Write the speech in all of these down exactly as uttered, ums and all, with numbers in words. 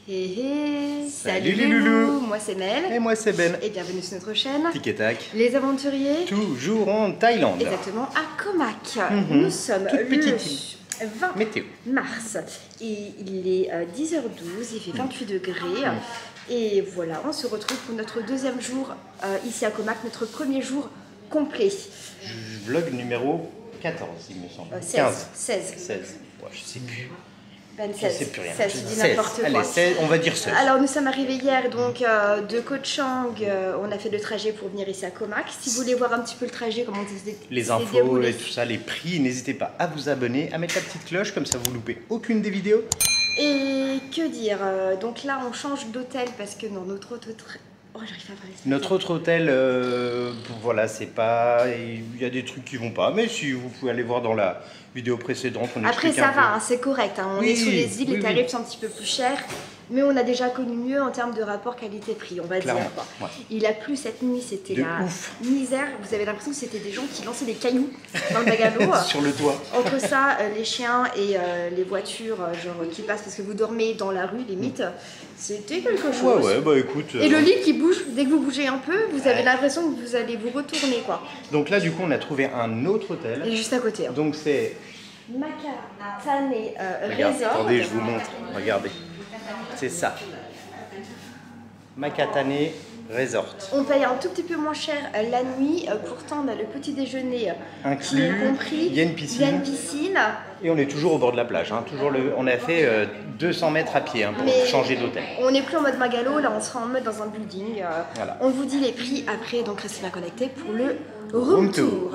Hé hé. Salut, Salut les loulous. Moi c'est Mel. Et moi c'est Ben. Et bienvenue sur notre chaîne Tic et tac. Les aventuriers. Toujours en Thaïlande. Exactement, à Komak. Mm-hmm. Nous sommes Toute le petite vingt météo. mars. Et il est dix heures douze, il fait vingt-huit degrés. Et voilà, on se retrouve pour notre deuxième jour euh, ici à Komak, notre premier jour complet. Vlog numéro quatorze, il me semble. Euh, seize. quinze. seize. seize. Ouais, je sais plus. Ben Je seize. sais plus rien. seize, je dis n'importe quoi. Allez, seize, on va dire seize. Alors nous sommes arrivés hier donc euh, de Koh Chang, euh, on a fait le trajet pour venir ici à Komak. Si vous voulez voir un petit peu le trajet, comment on s'est Les infos et tout ça, les prix, n'hésitez pas à vous abonner, à mettre la petite cloche, comme ça vous loupez aucune des vidéos. Et que dire, euh, donc là on change d'hôtel parce que dans notre autre... Oh, j'arrive pas à parler. Notre autre hôtel, euh, voilà, c'est pas... Il y a des trucs qui vont pas, mais si vous pouvez aller voir dans la vidéo précédente, on Après explique ça un va, peu. hein, c'est correct, hein. On Oui, est sous les îles, oui, les tarifs oui. sont un petit peu plus chers, mais on a déjà connu mieux en termes de rapport qualité-prix, on va Clairement, dire. Quoi. ouais. Il a plu cette nuit, c'était De la ouf. misère, vous avez l'impression que c'était des gens qui lançaient des cailloux dans le bagalo. Sur le toit. Entre ça, euh, les chiens et euh, les voitures euh, genre, qui passent parce que vous dormez dans la rue, limite, c'était quelque chose. Ouais, ouais, bah écoute... Et euh, le lit qui bouge, dès que vous bougez un peu, vous avez Ouais. l'impression que vous allez vous retourner, quoi. Donc là, du coup, on a trouvé un autre hôtel. Et juste à côté. Hein. Donc c'est... Makatane euh, Regarde, Resort. attendez, je vous montre. Regardez. C'est ça. Makatane Resort. On paye un tout petit peu moins cher euh, la nuit, euh, pourtant on a le petit déjeuner euh, qui Inclus, est compris. il y a une piscine. Il y a une piscine. Et on est toujours au bord de la plage. Hein. Toujours le... On a fait euh, deux cents mètres à pied hein, pour Mais changer d'hôtel. on n'est plus en mode Magalo, là on sera en mode dans un building. euh, Voilà. On vous dit les prix après, donc restez bien connectés pour le room, Room tour. tour.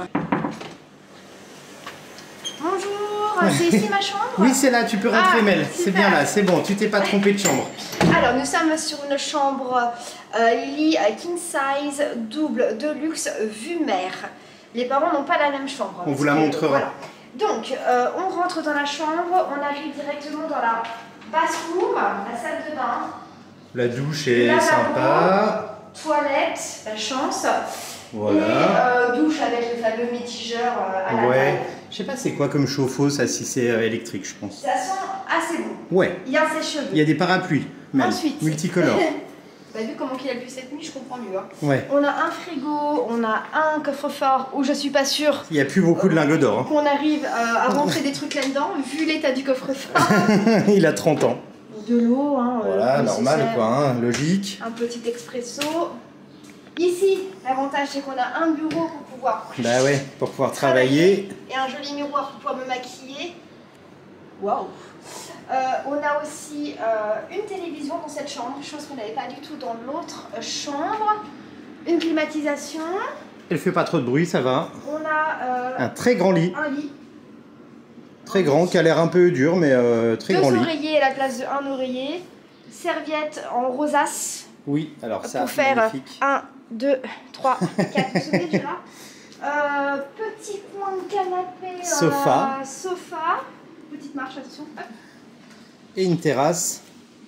Bonjour, c'est ici ma chambre? Oui, c'est là, tu peux rentrer, Ah, Mel. super. C'est bien là, c'est bon, tu t'es pas trompé de chambre. Alors nous sommes sur une chambre euh, lit euh, king size, double, de luxe, vue mer. Les parents n'ont pas la même chambre. On parce vous la que, montrera. Voilà. Donc euh, on rentre dans la chambre, on arrive directement dans la bathroom, la salle de bain, La douche est Lavabo. sympa. toilette, la chance, Voilà. et euh, douche avec le fameux mitigeur euh, à la Ouais. taille. Je sais pas c'est quoi comme chauffe-eau, ça, si c'est euh, électrique, je pense. Ça sent assez bon. Ouais. Il y a un sèche-cheveux. Il y a des parapluies, Mel. Ensuite, Multicolores. Bah, vu comment il a plu cette nuit, je comprends mieux. Hein. Ouais. On a un frigo, on a un coffre-fort où je suis pas sûre Il n'y a plus beaucoup de lingots d'or. qu'on arrive euh, à rentrer des trucs là-dedans, vu l'état du coffre-fort. Hein. Il a trente ans. De l'eau, hein. euh, Voilà, normal nécessaire. quoi, hein, logique. Un petit expresso. Ici, l'avantage c'est qu'on a un bureau pour pouvoir Bah ouais, pour pouvoir travailler. et un joli miroir pour pouvoir me maquiller. Waouh! Euh, on a aussi euh, une télévision dans cette chambre, chose qu'on n'avait pas du tout dans l'autre euh, chambre. Une climatisation. Elle fait pas trop de bruit, ça va. On a euh, Un très grand lit. un lit. Très grand, qui a l'air un peu dur, mais euh, très Deux grand lit. oreillers à la place de un oreiller. Serviette en rosace Oui, alors ça, pour faire magnifique. un, deux, trois, quatre. Vous vous souvenez déjà euh, Petit coin de canapé. Sofa. euh, sofa. Petite marche, attention. Hop. Et une terrasse.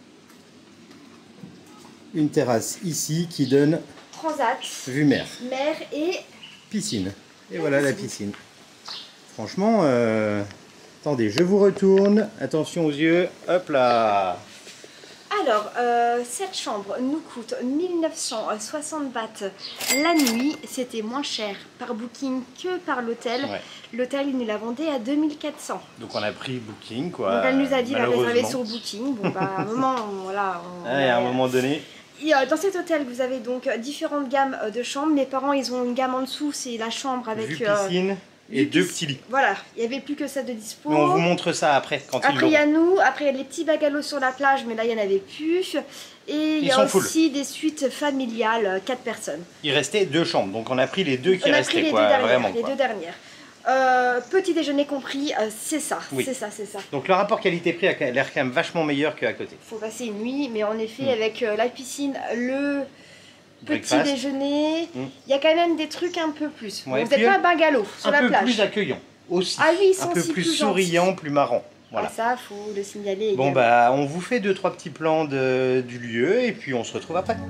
Une terrasse ici qui donne Transat. vue mer. Mer et... Piscine. Et voilà la piscine. Franchement, euh... attendez, je vous retourne. Attention aux yeux. Hop là. Alors, euh, cette chambre nous coûte mille neuf cent soixante bahts la nuit. C'était moins cher par Booking que par l'hôtel. Ouais. L'hôtel, il nous l'a vendé à deux mille quatre cents. Donc on a pris Booking quoi. Donc elle nous a dit la réserver malheureusement. sur Booking. Bon bah à un moment, on- voilà. On, Ouais, à un moment donné. Et, euh, dans cet hôtel, vous avez donc euh, différentes gammes euh, de chambres. Mes parents, ils ont une gamme en dessous, c'est la chambre avec... Vue euh, piscine et vue deux piscine. petits lits. Voilà, il n'y avait plus que ça de dispo. Mais on vous montre ça après quand ils Après, il y l'ont. a nous, après, il y a les petits bagalos sur la plage, mais là, il n'y en avait plus. Et il y Ils a sont full. aussi des suites familiales, quatre personnes. Il restait deux chambres, donc on a pris les deux qui On a restaient pris les quoi, deux dernières. vraiment les quoi. deux dernières. Euh, petit déjeuner compris, euh, c'est ça, Oui. c'est ça, c'est ça. Donc le rapport qualité-prix a l'air quand même vachement meilleur qu'à côté. Il faut passer une nuit, mais en effet, Mm. avec euh, la piscine, le petit Breakfast. déjeuner, il Mm. y a quand même des trucs un peu plus. Ouais, Vous puis n'êtes pas un bungalow sur Un la peu plage. plus accueillant aussi. Ah oui, ils sont un peu aussi plus plus souriant, plus marrant. Voilà. Ah, ça, faut le signaler. Bon également. bah on vous fait deux trois petits plans de, du lieu et puis on se retrouve après.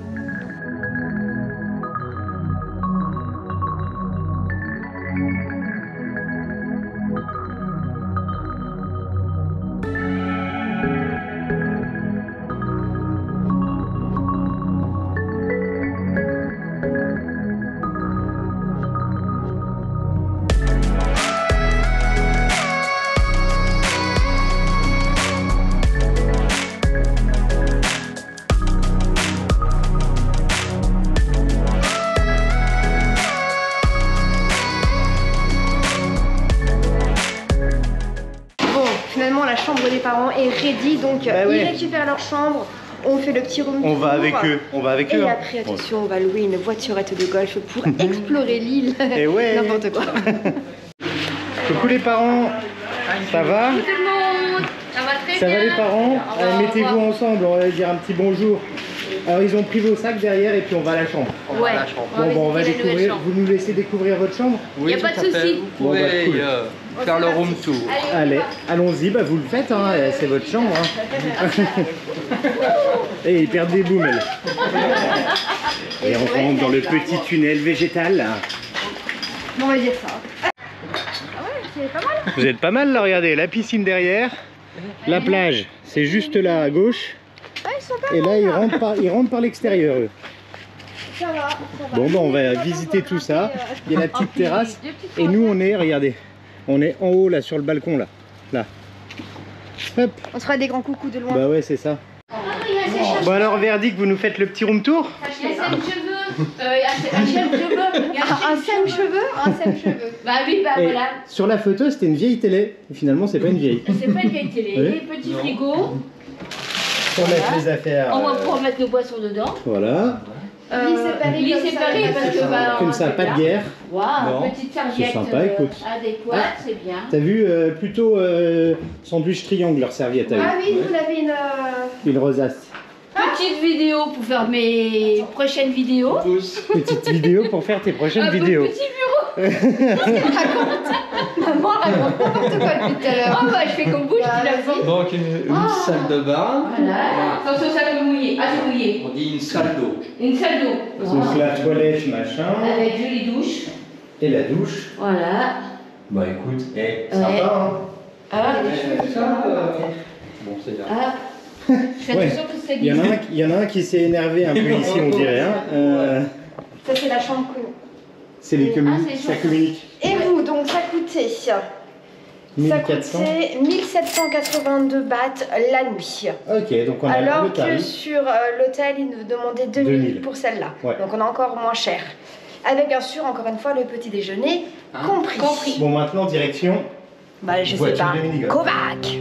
crédit, donc Bah ouais. ils récupèrent leur chambre, on fait le petit room On tour. va avec eux, on va avec Et eux. hein. après, attention, on va louer une voiturette de golf pour explorer l'île. Et ouais. N'importe quoi. Coucou les parents, ça va? Tout le monde, ça va très Ça bien. va les parents? va, Allez, au mettez-vous revoir. ensemble, on va dire un petit bonjour. Alors ils ont pris vos sacs derrière et puis on va à la chambre. Ouais, Bon, bon, on va visiter la nouvelle découvrir, chambre. vous nous laissez découvrir votre chambre? Y a pas de tout à fait. souci. Vous Bon, pouvez bah, cool. euh, faire le room tour. Allez, allons-y, bah vous le faites, hein, c'est votre chambre. Hein. Et ils perdent des booms, elles. Et on rentre dans le petit tunnel végétal. Bon, on va dire ça. Ah ouais, c'est pas mal. Vous êtes pas mal là, regardez, la piscine derrière, la plage, c'est juste là à gauche. Ah, ils sont pas Et mal, là, ils rentrent par, ils rentrent par l'extérieur, eux. Ça va, ça va. Bon, bah, on va visiter tout ça. Il y a la petite terrasse. Et nous, on est, regardez, on est en haut, là, sur le balcon, là. Là. Hop. On se fera des grands coucous de loin. Bah ouais, c'est ça. Bon alors, verdict, vous nous faites le petit room tour? Il y a cinq cheveux. Euh, il y a un cheveux. Il y a Un sème cheveux, un sème cheveux. Bah oui, bah Et voilà. sur la photo, c'était une vieille télé. Et finalement, c'est pas une vieille. C'est pas une vieille télé. Oui. Les petits frigos. Pour mettre les affaires. On va euh, pouvoir mettre nos boissons dedans. Voilà. Euh, Lits séparés lits comme ça. séparés parce que bah, Comme on ça, fait pas là. de guerre. Waouh, Non. petite serviette C'est sympa, euh, écoute. adéquate, Ah. c'est bien. T'as vu euh, plutôt euh, sandwich triangle, leur serviette à eux. Ah oui, vous avez une... euh, Une rosace. Petite vidéo pour faire mes prochaines vidéos. Petite vidéo pour faire tes prochaines Un vidéos. petit bureau. Maman raconte n'importe quoi depuis tout à l'heure. Oh bah je fais comme vous, je dis la vie. Donc une, une salle de bain. Voilà. Attention, ça peut mouiller. Ah, c'est mouillé. On dit une salle d'eau. Une salle d'eau. Donc la toilette, machin. Avec jolie douche. Et la douche. Voilà. Bah écoute, eh, Ouais. Sympa, hein. Ah, ça, euh, bon c'est bien. ah. Je suis Ouais. sûre que c'est Il y en a bien. un, il y en a un qui s'est énervé un peu ici, on dirait. Hein. Euh, Ça, c'est la chambre que... c'est les Ah, communiques, c'est ça chouette. communique. Et vous, donc ça coûtait... Ça mille quatre cents. coûtait mille sept cent quatre-vingt-deux bahts la nuit. Ok, donc on a le Alors que tarif. sur euh, l'hôtel, ils nous demandaient deux mille deux mille. pour celle-là. Ouais. Donc on a encore moins cher. Avec bien sûr, encore une fois, le petit déjeuner Hein compris. Compris. Bon, maintenant, direction. Bah, je sais Voiture pas. de minigolf. Kovac.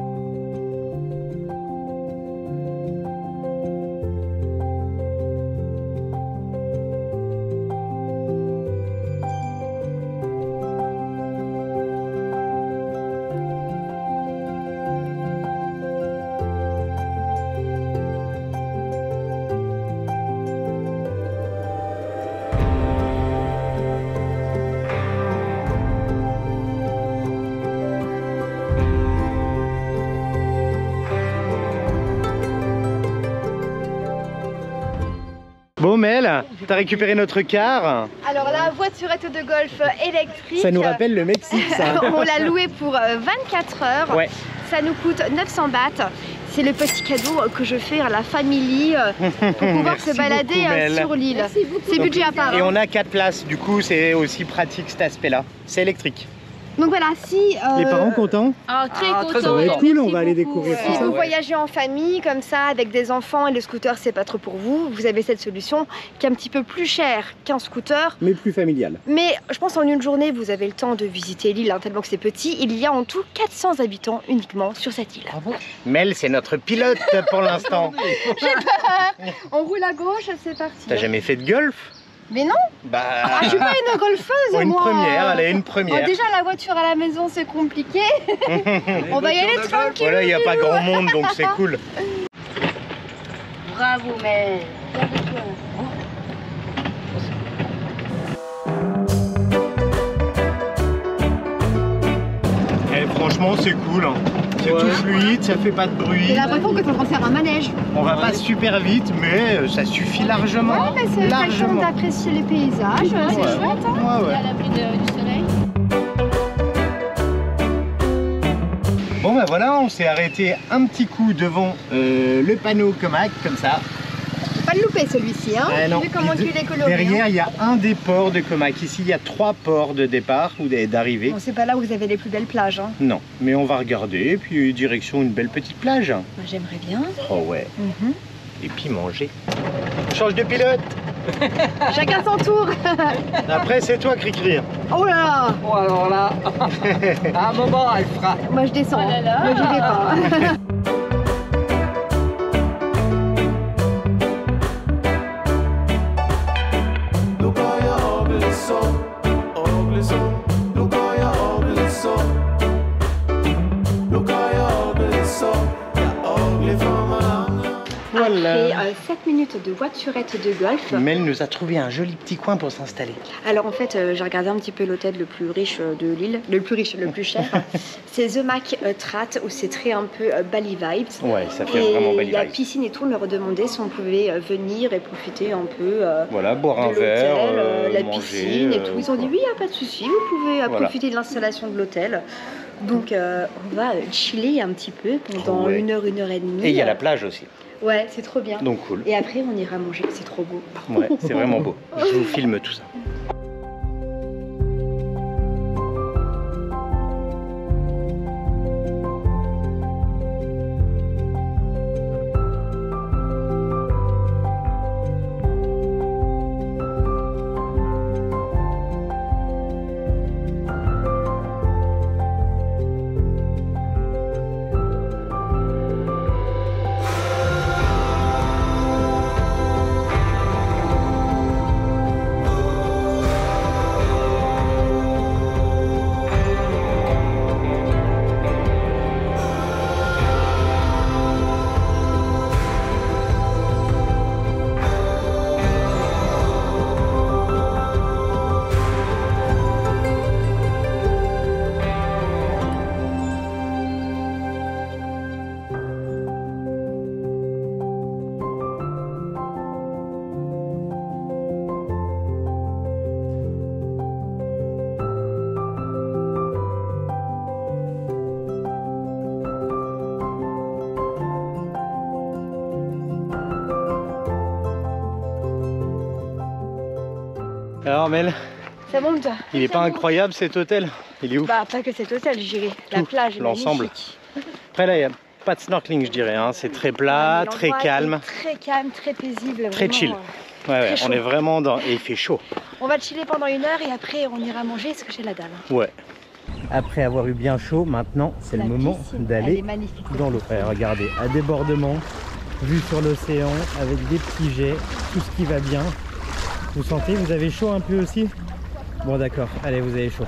Bon, Mel, t'as récupéré notre car. Alors la voiturette de golf électrique. Ça nous rappelle le Mexique, ça. On l'a louée pour euh, vingt-quatre heures. Ouais. Ça nous coûte neuf cents bahts. C'est le petit cadeau que je fais à la famille euh, pour pouvoir Merci se balader beaucoup, euh, Mel. sur l'île. C'est budget à part. Et hein. on a quatre places, du coup, c'est aussi pratique cet aspect-là. C'est électrique. Donc voilà, si euh, Les parents contents? Ah, très Ah, content. très Ça va être cool, on va aller Merci beaucoup. découvrir tout si ça. vous ouais. voyagez en famille comme ça avec des enfants et le scooter c'est pas trop pour vous, vous avez cette solution qui est un petit peu plus chère qu'un scooter. Mais plus familial. Mais je pense en une journée vous avez le temps de visiter l'île hein, tellement que c'est petit. Il y a en tout quatre cents habitants uniquement sur cette île. Mel, c'est notre pilote pour l'instant. On roule à gauche, c'est parti. T'as jamais fait de golf? Mais non, Bah, ah, je suis pas une golfeuse une moi. première, allez, une Oh, première. déjà la voiture à la maison c'est compliqué. On va y aller tranquille. Voilà, il n'y a pas grand monde, donc c'est cool. Bravo, mais. Et franchement, c'est cool. hein. C'est Ouais. tout fluide, ça fait pas de bruit. J'ai l'impression que t'es en train de faire un manège. On va pas super vite, mais euh, ça suffit largement. Ouais, mais c'est façon largement. d'apprécier les paysages, c'est Ouais. chouette. Hein. Ouais, ouais. À l'abri de- du soleil. Bon bah voilà, on s'est arrêté un petit coup devant euh, le panneau Comac, comme ça. Pas le louper celui-ci, hein. Ah, non. Vu comment Puis il est coloré. Derrière, hein. il y a un des ports de Comac. Ici, il y a trois ports de départ ou d'arrivée. Bon, c'est pas là où vous avez les plus belles plages. Hein. Non, mais on va regarder, puis direction une belle petite plage. Moi, j'aimerais bien. Oh ouais, Mhm. et puis manger. Change de pilote. Chacun son tour. Après, c'est toi, Cricri. Oh là là. Bon alors là, à un moment elle fera. Moi, je descends. Oh là hein. là. Moi, j'y vais pas. Voilà. après euh, sept minutes de voiturette de golf. Mel nous a trouvé un joli petit coin pour s'installer. Alors en fait, euh, j'ai regardé un petit peu l'hôtel le plus riche euh, de l'île, le plus riche, le plus cher. C'est The Mac euh, Trat, où c'est très un peu euh, Bali vibes. Ouais, ça fait Et vraiment il Bali y a vibes. piscine et tout, on leur demandait si on pouvait euh, venir et profiter un peu euh, Voilà, boire un de l'hôtel, verre, euh, euh, la manger, piscine et euh, tout. Ils ont dit quoi. oui, y a pas de souci, vous pouvez euh, Voilà. profiter de l'installation de l'hôtel. Donc euh, on va euh, chiller un petit peu pendant Ouais. une heure, une heure et demie. Et il y a la plage aussi, Ouais, c'est trop bien. donc cool. Et après on ira manger, c'est trop beau. Ouais, c'est vraiment beau. Je vous filme tout ça. Alors Mel, Ça monte. il est pas incroyable cet hôtel? Il est où? Bah pas que cet hôtel, j'irai. La Tout, plage, l'ensemble. magnifique. Après là, il n'y a pas de snorkeling, je dirais. Hein. C'est très plat, Ouais, mais très l'endroit calme. est Très calme, très paisible. Très vraiment, chill. euh, Ouais, ouais, très on chaud. est vraiment dans... Et il fait chaud. On va chiller pendant une heure et après on ira manger parce que j'ai la dalle. Ouais. Après avoir eu bien chaud, maintenant c'est le La moment piscine, elle d'aller est magnifique. dans l'eau. Ouais, regardez, à débordement, vue sur l'océan, avec des petits jets, tout ce qui va bien. Vous sentez, vous avez chaud un peu aussi? Bon d'accord, allez, vous avez chaud.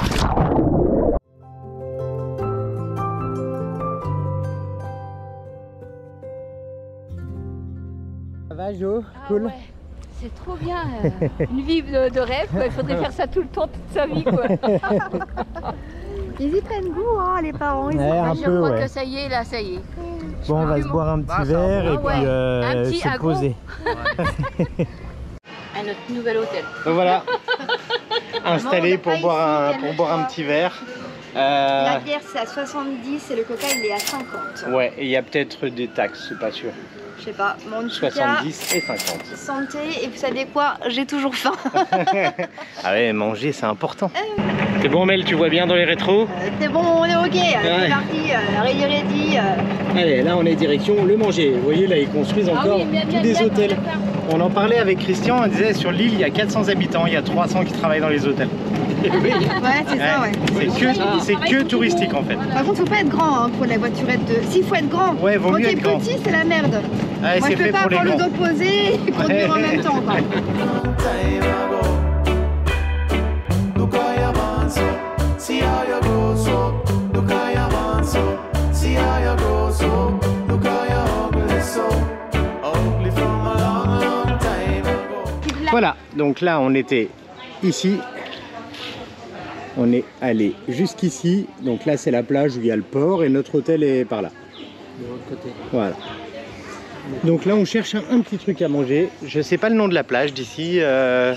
Ça va Jo? Ah Cool? ouais, c'est trop bien. euh, une vie de, de rêve, quoi. Il faudrait faire ça tout le temps, toute sa vie, quoi. Ils y prennent goût, hein, les parents. Ils y Ouais, prennent un Je peu, crois ouais. que ça y est, là, ça y est. Bon, on va se boire un petit verre et Ah ouais, puis euh, un petit se agro. poser. À notre nouvel hôtel. Donc voilà, installé on pour n'a pas boire ici, un, pour boire un calme-toi. petit verre. Euh, La bière c'est à soixante-dix et le coca il est à cinquante. ouais, et il y a peut-être des taxes, c'est pas sûr. Je sais pas, mais en tout cas, soixante-dix et cinquante. santé et vous savez quoi, j'ai toujours faim. Ah ouais, manger c'est important. C'est bon Mel, tu vois bien dans les rétros? Euh, C'est bon, on est ok, euh, Ouais. c'est parti, euh, ready ready. euh. Allez, là on est direction le manger. Vous voyez là ils construisent Ah encore oui, bien, tous bien, des bien, hôtels. bien, bien. On en parlait avec Christian, on disait sur l'île il y a quatre cents habitants, il y a trois cents qui travaillent dans les hôtels. Ouais, c'est ça, ouais. C'est que, c'est que touristique en fait. Par contre, faut pas être grand hein, pour la voiturette de. S'il faut être grand, Ouais, vaut quand mieux t'es être grand. petit, c'est la merde. Ouais, Moi, c'est je peux fait pas pour les avoir le grands. dos posé et conduire en même temps. Quoi. time ago. Look how you born so, see how you grow so. Look how you born so, see how you grow so. Look how you ugly so, ugly from a long, long time ago. Voilà, donc là on était ici, on est allé jusqu'ici, donc là c'est la plage où il y a le port et notre hôtel est par là. De l'autre côté. Voilà. Donc là on cherche un, un petit truc à manger, je sais pas le nom de la plage d'ici, euh,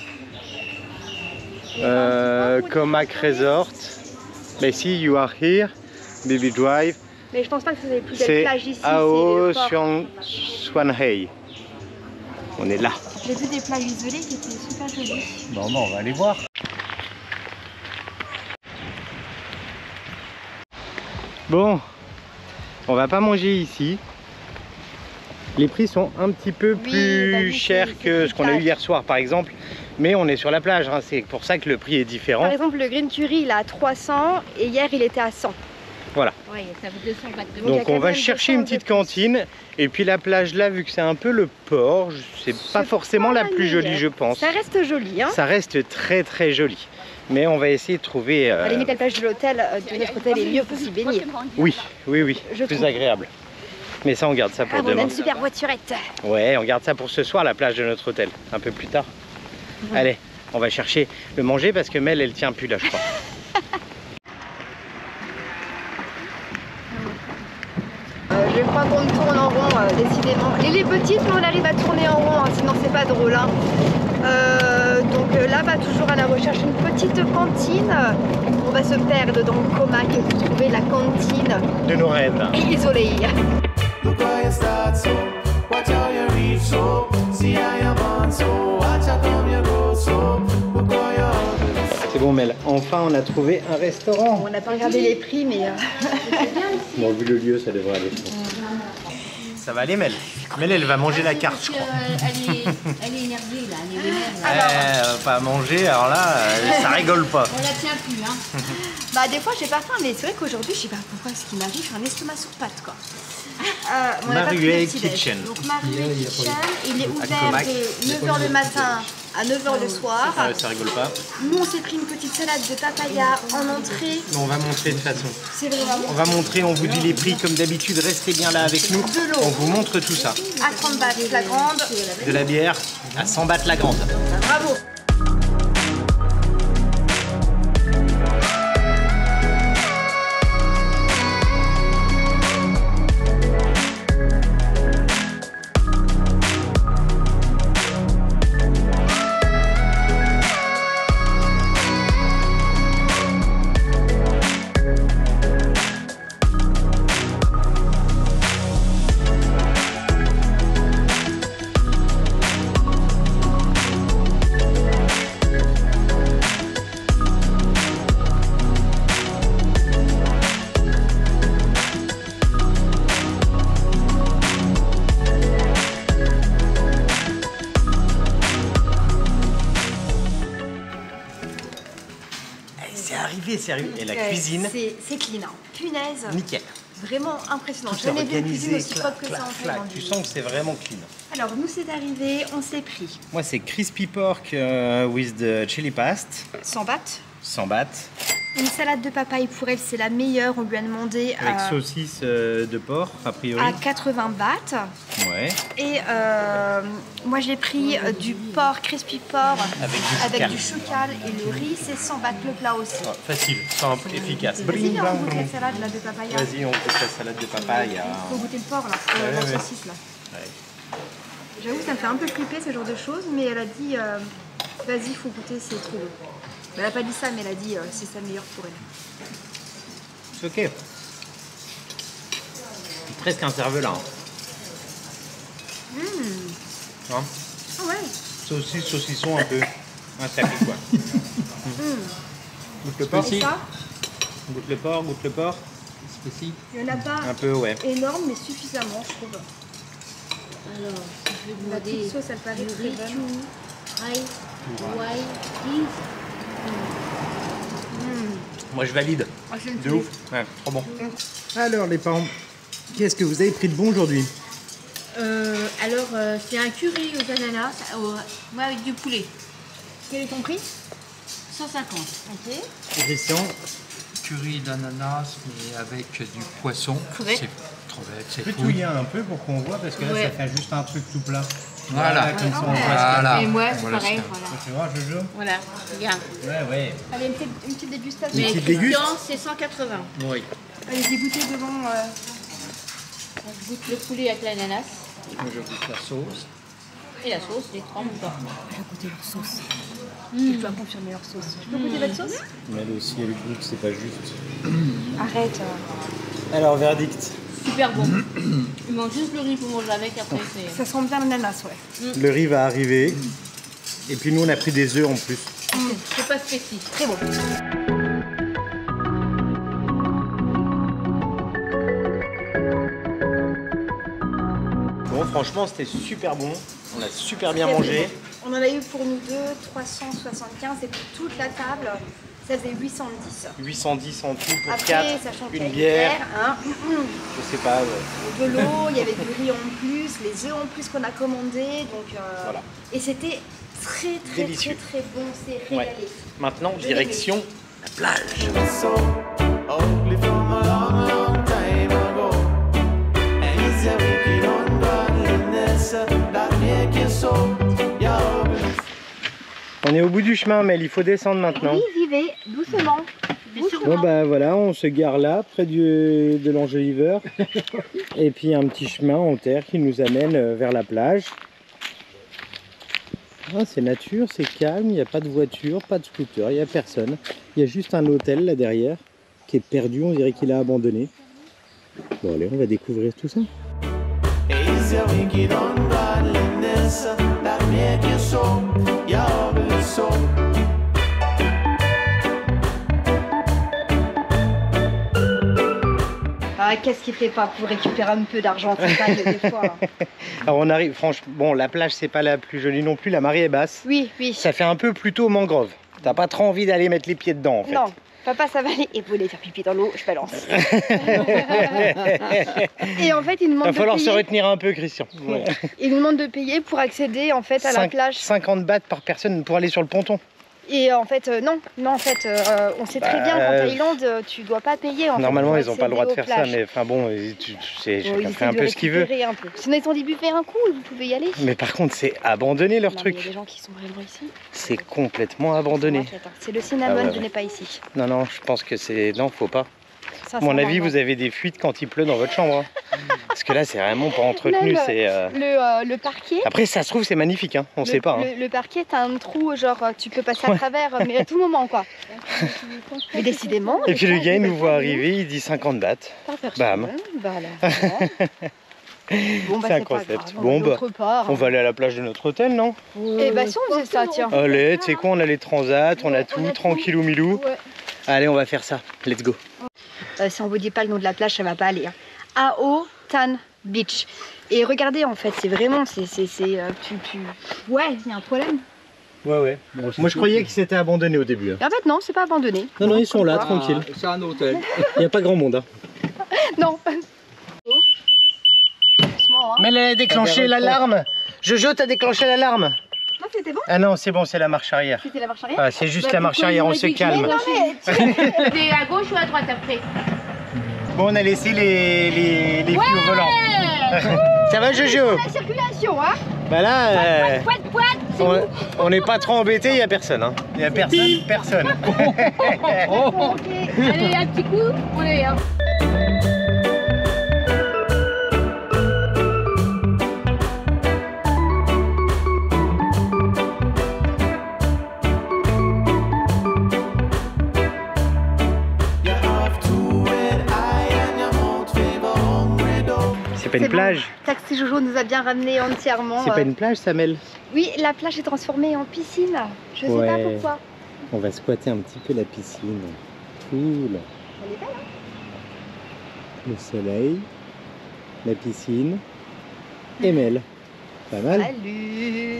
euh, Comac Resort, mais si you are here, Baby Drive, Mais je pense pas que vous avez plus de c'est plage ici. Ao c'est le port. Swanhei. On est là. J'ai vu des plages isolées qui étaient super jolies. Bon, bon, on va aller voir. Bon, on va pas manger ici. Les prix sont un petit peu Oui, plus bah oui, chers c'est- que c'est ce qu'on a eu plage. hier soir par exemple. Mais on est sur la plage, hein. C'est pour ça que le prix est différent. Par exemple, le Green Curry il est à trois cents et hier il était à cent. Voilà. Oui, ça vaut deux cents bahts. Donc, il y a Donc quand on va même chercher deux une cents de petite plus. cantine. Et puis la plage là, vu que c'est un peu le port, c'est pas C'est forcément pas la la plus jolie meilleure. je pense. Ça reste joli, hein. Ça reste très très joli. Mais on va essayer de trouver... euh, À la limite, la plage de l'hôtel, euh, de notre hôtel est mieux pour s'y baigner. Oui, oui, oui, Je plus trouve. agréable. Mais ça, on garde ça pour Ah, on a demain. une super voiturette. Ouais, on garde ça pour ce soir, la plage de notre hôtel, un peu plus tard. Mmh. Allez, on va chercher le manger parce que Mel, elle tient plus là, je crois. euh, je crois qu'on tourne en rond, euh, décidément. Et les petites, nous, on arrive à tourner en rond, hein, sinon c'est pas drôle. Hein. Euh, donc euh, là, bah, toujours à la recherche d'une petite cantine. On va se perdre dans le Comac pour trouver la cantine de nos rêves. Et isolée. Look how you start so, watch how you reach so, see how you born so, watch how come you go so, look how you ugly. C'est bon Mel, enfin on a trouvé un restaurant. On n'a pas regardé les prix mais... Euh... Bon, vu le lieu, ça devrait aller. Ça va aller Mel. Mel, elle va manger la carte, je crois. Elle est, elle est énervée là, elle est vénère. Là. Alors... Elle va pas manger, alors là, ça rigole pas. On la tient plus, hein. Bah des fois j'ai pas faim, mais c'est vrai qu'aujourd'hui, je sais pas pourquoi ce qui m'arrive, j'ai un estomac sur pattes quoi. Euh, Maruet Kitchen. Donc Maruet Kitchen, il est ouvert de neuf heures le matin à neuf heures le soir. Ah, ça rigole pas. Nous on s'est pris une petite salade de papaya en entrée. On va montrer de toute façon. C'est vraiment On va montrer, on vous dit les prix comme d'habitude, restez bien là avec nous. De l'eau. On vous montre tout ça. À trente bahts la grande. De la bière à cent bahts la grande. Bravo. C'est arrivé. Et la cuisine, c'est clean, hein. Punaise. Nickel. Vraiment impressionnant. Tout Je n'ai vu une cuisine organisé, aussi clac, propre que clac, ça en clac. Thaïlande. Tu sens que c'est vraiment clean. Alors nous c'est arrivé, on s'est pris Moi c'est crispy pork uh, with the chili paste, cent bahts. cent bahts, Une salade de papaye pour elle, c'est la meilleure. On lui a demandé avec à, saucisse euh, de porc a priori. à quatre-vingts bahts. Ouais. Et euh, moi j'ai pris euh, du porc, crispy porc Avec du avec choucal. du choucal et le riz, c'est cent bahts le plat aussi. Ouais, facile, simple, efficace. Vas-y, Bring, viens, on blang, goûte blang. la salade là, de papaya. Vas-y, on goûte la salade de papaye. Faut goûter le porc là, euh, Ouais, la ouais. saucisse là. Ouais. J'avoue, ça me fait un peu flipper ce genre de choses, mais elle a dit euh, vas-y, faut goûter, c'est trop bon. Elle a pas dit ça, mais elle a dit euh, c'est ça le meilleur pour elle. C'est ok. Presque un cervelas. Mmh. Hein. Ah ouais. Saucisse, saucisson un peu. Un tapis quoi. Mmh. Goûte le porc. Et ça, Goûte le porc, goûte le porc. Spécifique. il n'y en a pas Un peu, ouais. énorme, mais suffisamment, je trouve. Alors, je vais La demander petite sauce, elle paraît très bonne. Aïe, Hawaii, please. Moi je valide. Ah, c'est une De tuerie. ouf. Ouais, trop bon. Alors les parents, qu'est-ce que vous avez pris de bon aujourd'hui? Euh, alors, euh, c'est un curry aux ananas, euh, ouais, avec du poulet. Quel est ton prix? cent cinquante. Ok. Christian, Curry d'ananas, mais avec du poisson. Crevette. C'est crevette, c'est tu peux fouille. touiller un peu pour qu'on voit parce que là Ouais. ça fait juste un truc tout plat. Voilà. comme ça on Ouais. voit ce qu'il y a. Voilà. Et moi, c'est Voilà, pareil, c'est- voilà. Tu vois Jojo? Voilà, regarde. Ouais, ouais. Allez, une petite, une petite dégustation. Une Mais petite Christian, déguste. c'est cent quatre-vingts. Oui. Allez, dégoûter devant. Euh... Je goûte le poulet avec l'ananas Moi, je goûte la sauce. et la sauce, les trois pas. Je vais goûter leur sauce. Je dois confirmer leur sauce. Je peux goûter votre sauce? Mais elle aussi elle goûte, c'est pas juste. Arrête. euh. Alors verdict. Super bon. Il manque juste le riz pour manger avec, après c'est... Ça sent bien l'ananas, ouais. Le riz va arriver. Et puis nous on a pris des œufs en plus. C'est pas spécifique. Très bon. Bon franchement c'était super bon. On a super bien Très mangé. bon. On en a eu pour nous deux trois cent soixante-quinze et pour toute la table, ça faisait huit cent dix. huit cent dix en tout pour Après, quatre. sachant qu'il y a Une bière. hein, Je sais pas. ouais. de l'eau, il y avait du riz en plus, les œufs en plus qu'on a commandé. Donc, euh, Voilà. Et c'était très très Délicieux. très très bon, c'est Ouais. régalé. Maintenant Je direction la plage. So ugly from a long, long time ago. And is there so. You're ugly. On est au bout du chemin, Mel, il faut descendre maintenant. Oui, j'y vais, doucement. Bon bah voilà, on se gare là, près du, de l'enjoliveur. Et puis un petit chemin en terre qui nous amène vers la plage. Ah, c'est nature, c'est calme, il n'y a pas de voiture, pas de scooter, il n'y a personne. Il y a juste un hôtel là derrière qui est perdu, on dirait qu'il a abandonné. Bon allez, on va découvrir tout ça. Is your wicked ungodliness that make you so? You're ugly so. Ah, qu'est-ce qu'il fait pas pour récupérer un peu d'argent des fois. Alors on arrive, franchement, bon la plage c'est pas la plus jolie non plus, la marée est basse. Oui, oui. Ça fait un peu plutôt mangrove. T'as pas trop envie d'aller mettre les pieds dedans en fait. Non, papa ça va aller. Et vous voulez faire pipi dans l'eau, je balance. Et en fait il nous demande Il va de falloir payer. se retenir un peu Christian. Ouais. Il nous demande de payer pour accéder en fait à la Cinq- plage. cinquante bahts par personne pour aller sur le ponton. Et en fait euh, non, non en fait euh, on sait très Bah, bien qu'en euh, Thaïlande euh, tu dois pas payer. En Normalement fait, ils pour ont pas le droit de accéder faire aux ça, plages. mais enfin bon, tu, tu sais, Bon, chacun ils fait essaient un de peu ce qu'il veut. récupérer un peu. Sinon ils ont dit buvez un coup, vous pouvez y aller. Mais par contre c'est abandonné leur Non, mais truc. il y a des gens qui sont vraiment ici. C'est complètement abandonné. Attends, c'est le cinnamon, Ah ouais, je ouais. n'ai pas ici. Non non, je pense que c'est... Non, faut pas. Ça, À mon ça, avis, non, vous avez des fuites quand il pleut dans votre chambre. hein. Parce que là, c'est vraiment pas entretenu. Là, c'est. euh, Le, euh, le parquet. Après, ça se trouve, c'est magnifique. Hein. On le, sait pas. hein. Le, le parquet, t'as un trou, genre tu peux passer à Ouais. travers, mais à tout moment quoi. Mais décidément. Et les puis le plages, gars, il ils nous veulent voit pas arriver, il dit cinquante bahts. Par personne. Bam. Voilà. Bon, bah, C'est un pas concept. grave, on Bon, va bah, d'autre part, On hein. va aller à la plage de notre hôtel, non? Eh bah si on faisait ça, tiens. Allez, tu sais quoi, on a les transats, on a tout, on a tout. tranquillou milou. Ouais. Allez, on va faire ça. Let's go. Euh, si on vous dit pas le nom de la plage, ça va pas aller. Hein. Ao Tan Beach. Et regardez, en fait, c'est vraiment, c'est, c'est, c'est, euh, tu, tu... Ouais, il y a un problème. Ouais, ouais. Moi, je croyais qu'ils s'étaient abandonnés au début. hein. Et en fait, non, c'est pas abandonné. Non, non, ils sont là, Pourquoi tranquilles. C'est un hôtel. Il n'y a pas grand monde. Hein. Non. Doucement, hein. Mais elle a déclenché l'alarme. Jojo, t'as déclenché l'alarme. Non, c'était bon. Ah non, c'est bon, c'est la marche arrière. C'était la marche arrière. Ah, c'est juste la marche arrière, on se calme. Non, mais T'es à gauche ou à droite après? Bon, on a laissé les, les, les filles au volant. Ça va, Jojo? la circulation, hein. Bah là, euh, Poite, poite, c'est on- bon. on n'est pas trop embêté, il n'y a personne. hein. Il n'y a personne, personne. Ok. Allez, un petit coup, on est hein. You have two red eye and your mouth favor hungry dog. C'est pas C'est une bon. plage. Taxi Jojo nous a bien ramené entièrement. C'est pas euh, une plage, Samel. Oui, la plage est transformée en piscine. Je sais Ouais. pas pourquoi. On va squatter un petit peu la piscine. Cool. Elle est belle, hein. Le soleil, la piscine et Mel. Pas mal. Salut.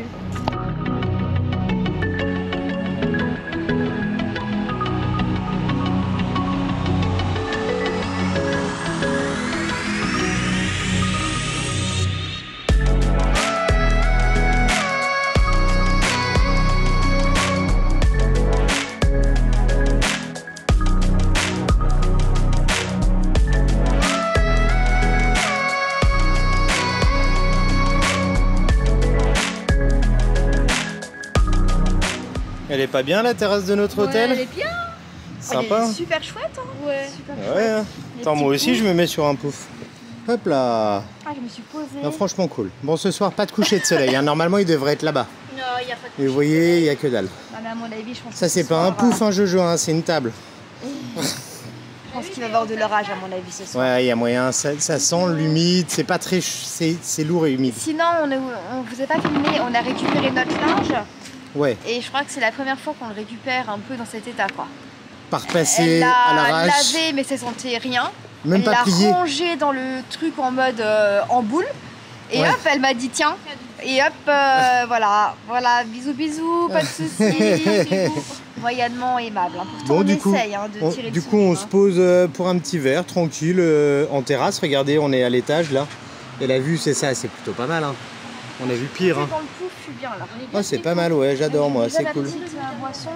Elle est pas bien la terrasse de notre hôtel? Elle est bien. Sympa. Elle est super chouette, hein. Ouais. Super Ouais. hein. Les Attends, petits moi aussi poufs. je me mets sur un pouf. Hop là. Ah, je me suis posée. Non, franchement cool. Bon, ce soir, pas de coucher de soleil. hein. Normalement, il devrait être là-bas. Non, il n'y a pas de Et vous voyez, il n'y a que dalle. Ah, mais à mon avis, je pense Ça, que c'est ce pas un soir, pouf, hein, Jojo, hein, c'est une table. Je pense qu'il va y avoir de l'orage, à mon avis, ce soir. Ouais, il y a moyen. Ça, ça sent l'humide. C'est pas très. ch- C'est c'est lourd et humide. Sinon, on ne on vous a pas filmé, on a récupéré notre linge. Ouais. Et je crois que c'est la première fois qu'on le récupère un peu dans cet état, quoi. Par Elle passer à l'a l'arrache. lavé, mais ça sentait rien. Même Elle pas l'a plié. rangé dans le truc en mode euh, en boule. Et Ouais. hop, elle m'a dit tiens. Et hop, euh, voilà, voilà, bisous bisous, pas de soucis. Moyennement aimable. Hein. Pourtant, Bon, on du coup, essaye hein, de On- tirer du le coup, on sourire, se pose euh, pour un petit verre, tranquille, euh, en terrasse. Regardez, on est à l'étage là. Et la vue, c'est ça, c'est plutôt pas mal. hein. On a vu pire. hein. Hein. Dans le pouf, je suis bien là. Oh, c'est pas mal, ouais, j'adore moi, Déjà, c'est la cool. petite euh, boisson.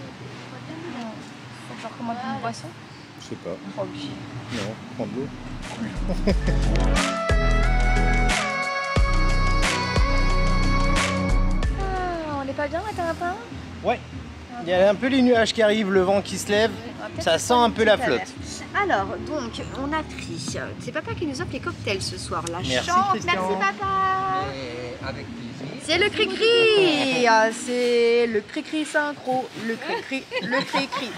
Faut que je recommande une boisson. Je sais pas, Pas obligé. non, prends de l'eau. pas bien là, t'en as pas un? Ouais. Il y a un peu les nuages qui arrivent, le vent qui se lève. Ça sent un peu la flotte. Alors, donc, on a pris. C'est papa qui nous offre les cocktails ce soir. La Merci, chance. Christian. Merci papa. Et avec plaisir. C'est le cri-cri. Ah, c'est le cri-cri synchro. Le cri-cri, le cri-cri.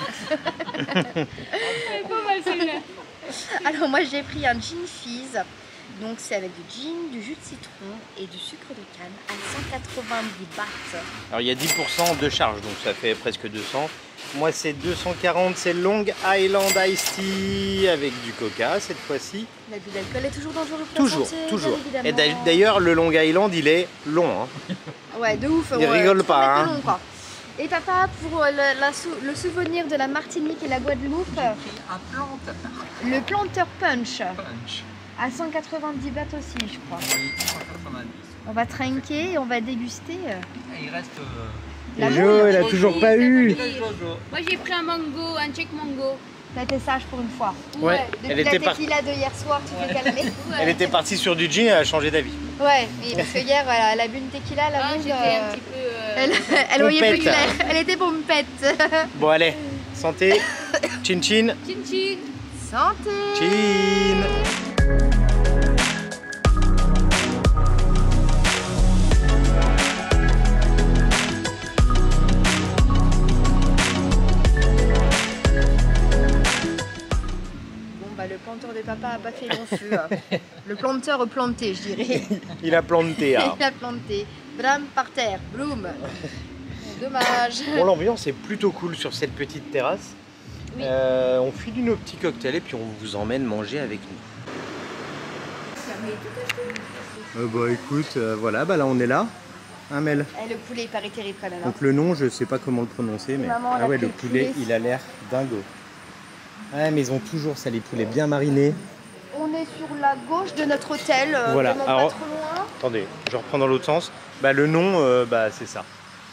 C'est pas mal celui-là. Alors, moi j'ai pris un gin fizz. Donc, c'est avec du gin, du jus de citron et du sucre de canne à cent quatre-vingt-dix bahts. Alors il y a dix pour cent de charge, donc ça fait presque deux cents. Moi c'est deux cent quarante, c'est Long Island Iced Tea avec du coca cette fois-ci. L'abus d'alcool est toujours dangereux pour Toujours, la santé, toujours. bien Et évidemment. d'ailleurs le Long Island il est long. Hein. Ouais, de ouf. Il ouais, rigole tout pas, met hein. de long, quoi. Et papa, pour le, la sou- le souvenir de la Martinique et la Guadeloupe, Un plante le planteur punch punch. à cent quatre-vingt-dix bahts aussi, je crois. Oui, cent quatre-vingt-dix. On va trinquer et on va déguster. euh, Et il reste. Euh, La Et Jo, moule. elle a toujours pas eu. il reste Jojo. Moi j'ai pris un mango, un check mango. T'as été sage pour une fois. Ouais, Depuis elle la était, par- tequila de hier soir, tu t'es calmé. elle était partie sur du gin, elle a changé d'avis. Ouais, mais parce que hier, voilà, elle a bu une tequila, la Ah, moule, j'étais euh, un petit peu. euh, elle, elle voyait plus Pompette. clair. Elle était pompette. Bon allez, santé, chin chin, Chin chin. Santé. chin. Bon, bah, le planteur de papa a pas fait long feu. hein. Le planteur a planté, je dirais. Il a planté. hein. Il a planté. Bram par terre. Bloom. Dommage. Bon, l'ambiance est plutôt cool sur cette petite terrasse. Oui. Euh, on file nos petits cocktails et puis on vous emmène manger avec nous. Euh, bah écoute, euh, voilà, bah là on est là. Hein Mel? Eh, le poulet, il paraît terrible quand même. hein. Donc le nom, je sais pas comment le prononcer, mais Maman, elle ah a ouais, pris le le poulet, poulet. il a l'air dingo. Ouais, mais ils ont toujours ça, les poulets bien marinés. On est sur la gauche de notre hôtel, euh, Voilà, vraiment alors- pas trop loin. Attendez, je reprends dans l'autre sens. Bah le nom, euh, bah c'est ça.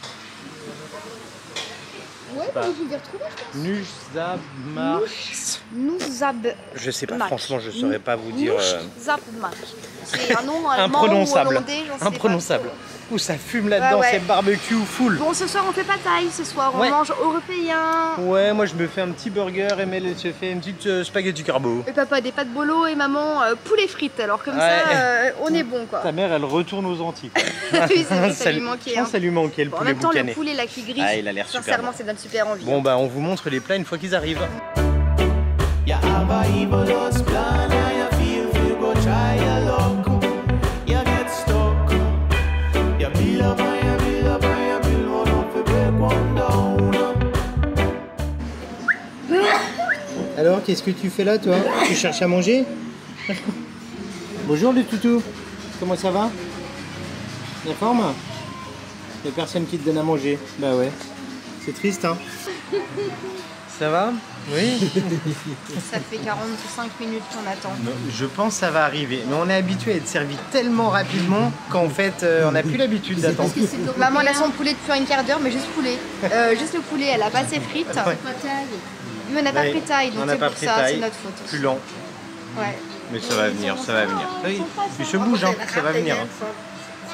Ouais, pas. vous pouvez retrouver, je pense. Nuzamar. Nouzab. Je sais pas, Marc. franchement, je saurais pas vous dire. euh, Nouzabmark. C'est un nom allemand Imprononçable. ou hollandais, j'en sais pas. Imprononçable. Ouh, ça fume là-dedans, Ouais, ouais. c'est barbecue full. Bon, ce soir, on fait pas taille. Ce soir, on Ouais. mange européen. Ouais, moi je me fais un petit burger et Mel elle se fait une petite euh, spaghetti carbo. Et papa, des pâtes bolo et maman, euh, poulet frites. Alors, comme Ouais. ça, euh, on est bon, quoi. Ta mère elle retourne aux Antilles. Oui, c'est vrai, ça Ça lui lui- manquait. Je hein. pense que ça lui manquait le Bon, en poulet même temps, le boucané. poulet là qui grille, Ah, il a l'air super sincèrement, bon. ça donne super envie. Bon bah on vous montre les plats une fois qu'ils arrivent. You have a evilous plan and you feel you go try your luck. You get stuck. You build up and you build up and you build one up to break one down. Alors qu'est-ce que tu fais là toi? Tu cherches à manger? Bonjour les toutous. Comment ça va? La forme? Y'a personne qui te donne à manger. Bah ouais. C'est triste hein. Ça va? Oui. Ça fait quarante-cinq minutes qu'on attend. Je pense que ça va arriver. Mais on est habitué à être servi tellement rapidement qu'en fait euh, on n'a plus l'habitude d'attendre. Maman, elle a son poulet depuis un quart d'heure, mais juste poulet. Euh, juste le poulet, elle a pas ses frites. Ouais. Mais on n'a pas Ouais, pris taille, donc on n'a c'est pas pour pris ça, taille. c'est notre faute. Plus lent. Ouais. Mais ça va venir, ça va venir. Oui, il se bouge, hein, ça va venir. hein.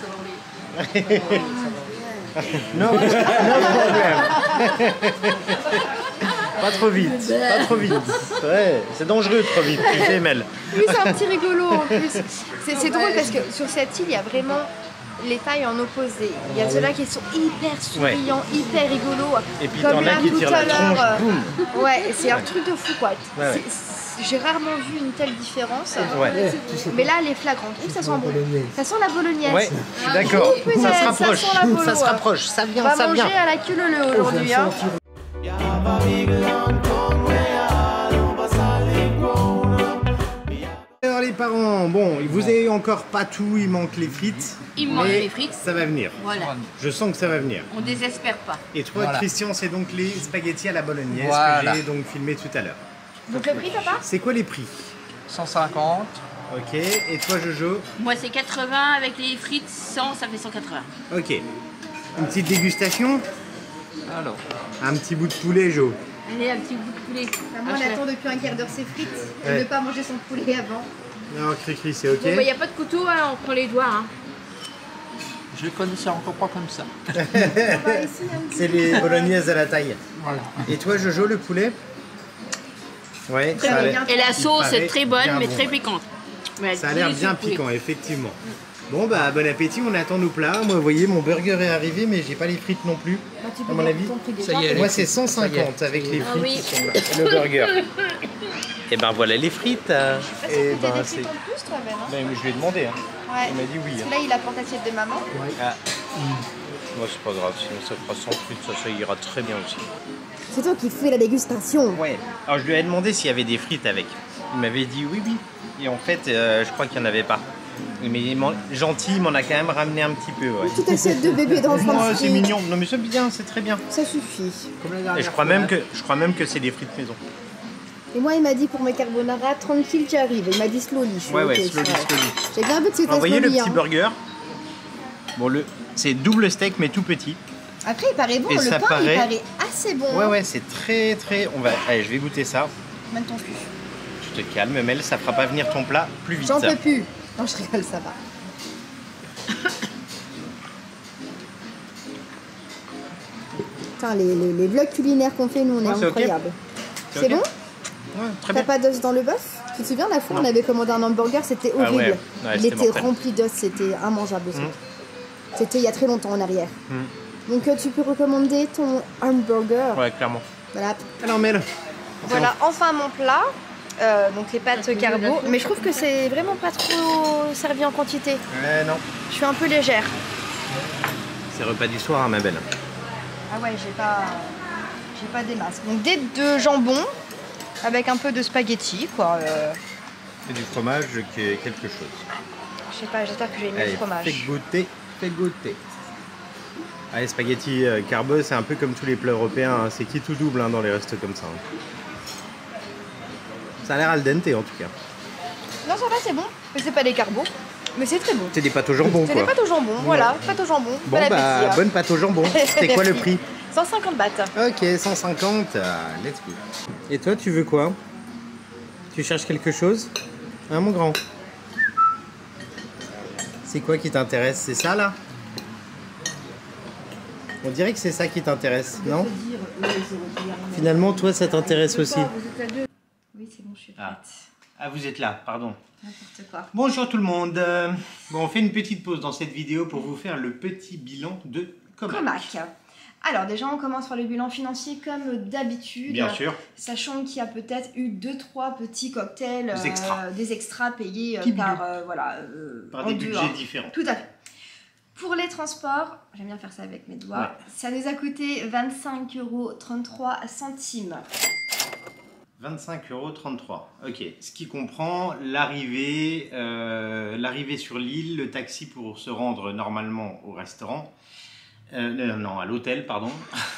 Non, no problème. Pas trop vite, pas trop vite. Ouais, c'est dangereux trop vite, tu sais Mel. Oui, c'est un petit rigolo en plus. C'est c'est drôle parce que sur cette île, il y a vraiment les tailles en opposé. Il y a ceux-là qui sont hyper souriants, hyper rigolos. Et puis Comme t'en as là, qui tout tirent à la l'heure, tronche, euh, boum. Ouais, et c'est un truc de fou quoi. Ouais, ouais. C'est- J'ai rarement vu une telle différence. Ouais. Mais là, elle est flagrante. Ouh, ça sent bon. Ça sent la bolognaise. Ouais, je suis d'accord. Oh, punaise, Ça se ça rapproche, sent la bolo, ça se hein. rapproche, ça On vient, va ça manger vient. à la queue leu aujourd'hui. Hein. You have a big long tongue where you all over solid ground. Alors les parents, bon, vous avez encore pas tout, il manque les frites. Il me manque mais les frites. Ça va venir. Voilà, Je sens que ça va venir. on désespère pas. Et toi, Voilà. Christian, c'est donc les spaghettis à la bolognaise Voilà. que j'ai donc filmé tout à l'heure. Donc le prix, papa? C'est quoi les prix? cent cinquante. Ok. Et toi, Jojo? Moi c'est quatre-vingts avec les frites, cent ça fait cent quatre-vingts. Ok. Une petite dégustation? Alors, Un petit bout de poulet, Jo. Allez, un petit bout de poulet. Maman, Ah, elle je attend depuis un quart d'heure ses frites. Elle Ouais. ne veut pas manger son poulet avant. Non, Cricri, c'est ok. Bon, bah, y a pas de couteau, hein, on prend les doigts. Hein. Je ne connaissais encore pas comme ça. C'est les bolognaises à la taille. Voilà. Et toi, Jojo, le poulet? Ouais, ça a l'air- Et la sauce paraît est très bonne, bien mais bon, très ouais. piquante. Mais Ça a l'air délicieux bien poulet. piquant, effectivement. Bon, bah, bon appétit, on attend nos plats. Moi, vous voyez, mon burger est arrivé, mais j'ai pas les frites non plus. À mon avis, Ça y est, moi, les c'est frites. cent Ça y est. cinquante avec les Ah frites oui. qui sont là. Le burger. Et ben voilà les frites. Et ben T'as des c'est. frites en plus, toi, Ben, hein Ben, je lui ai demandé. Hein. Ouais. Il m'a dit oui. Parce Hein. que là, il apporte l'assiette de maman. Ah. Moi, c'est pas grave, sinon ça fera sans frites, ça, ça ira très bien aussi. C'est toi qui fais la dégustation. Ouais. Alors je lui ai demandé s'il y avait des frites avec. Il m'avait dit oui, oui. Et en fait, euh, je crois qu'il n'y en avait pas. Mais il m'en- gentil, il m'en a quand même ramené un petit peu. Ouais. Toute assiette de bébé dans le fond Ouais, de c'est frites. mignon. Non mais c'est bien, c'est très bien. Ça suffit. Et je crois même que je crois même que c'est des frites maison. Et moi, il m'a dit pour mes carbonara, tranquille, tu arrives. Il m'a dit slowly. Je suis Ouais, ok, ouais, c'est slowly, vrai. slowly. J'ai bien vu que c'était Vous voyez le slowly, petit hein. burger. Bon, le c'est double steak mais tout petit. Après, il paraît bon. Et le ça pain, paraît- il paraît assez bon. Ouais, hein. ouais, c'est très très. On va. Allez, je vais goûter ça. Même ton cul. Tu te calmes, Mel, ça fera pas venir ton plat plus vite. J'en peux plus. Non, je rigole, ça va. Putain, les, les, les vlogs culinaires qu'on fait, nous, on est Ouais, c'est ok. incroyables. C'est C'est ok bon? Ouais, très T'as bien. pas d'os dans le bœuf? Tu te souviens, la fois, on Non. avait commandé un hamburger, c'était Ah horrible. ouais, ouais, Il c'était était mortel. rempli d'os, c'était immangeable. ce Mm. truc. C'était il y a très longtemps en arrière. Mm. Donc, euh, tu peux recommander ton hamburger. Ouais, clairement. Voilà. Alors, Mel. Voilà, enfin mon plat. Euh, donc les pâtes carbo. Mais je trouve que c'est vraiment pas trop servi en quantité. Ouais, non. Je suis un peu légère. C'est repas du soir, hein, ma belle. Ah ouais, j'ai pas, j'ai pas des masses. Donc des deux jambons avec un peu de spaghetti, quoi. Euh, Et du fromage, qui est quelque chose. je sais pas, j'espère que j'ai mis le Allez, fromage. fais goûter, fais goûter. Allez, spaghetti euh, carbo, c'est un peu comme tous les plats européens. Hein. C'est qui tout double hein, dans les restos comme ça. hein. Ça a l'air al dente en tout cas. Non, ça va, c'est bon. Mais c'est pas des carbos, mais c'est très bon. C'est des pâtes au jambon C'est quoi. des pâtes au jambon, voilà, pâtes au jambon. Bon Bon bah, appétit, hein. bonne pâte au jambon. C'était quoi le Merci. prix? cent cinquante bahts. Ok, cent cinquante, ah, let's go. Et toi, tu veux quoi? Tu cherches quelque chose? Hein, mon grand? C'est quoi qui t'intéresse? C'est ça, là? On dirait que c'est ça qui t'intéresse, non? Finalement, toi, ça t'intéresse aussi. Oui, c'est bon, je suis prête. Ah. Ah, vous êtes là, pardon. N'importe quoi. Bonjour tout le monde. Euh, Bon, on fait une petite pause dans cette vidéo pour vous faire le petit bilan de Comac. Comac. Alors déjà, on commence par le bilan financier comme d'habitude. Bien sûr. Sachant qu'il y a peut-être eu deux trois petits cocktails, Des extras. des extras payés euh, Qui par euh, voilà euh, Par en des deux, budgets hein. différents. Tout à fait. Pour les transports, j'aime bien faire ça avec mes doigts. Ouais. Ça nous a coûté vingt-cinq euros trente-trois centimes. vingt-cinq euros trente-trois. Ok. Ce qui comprend l'arrivée, euh, l'arrivée sur l'île, le taxi pour se rendre normalement au restaurant. Euh, non, non, à l'hôtel, pardon.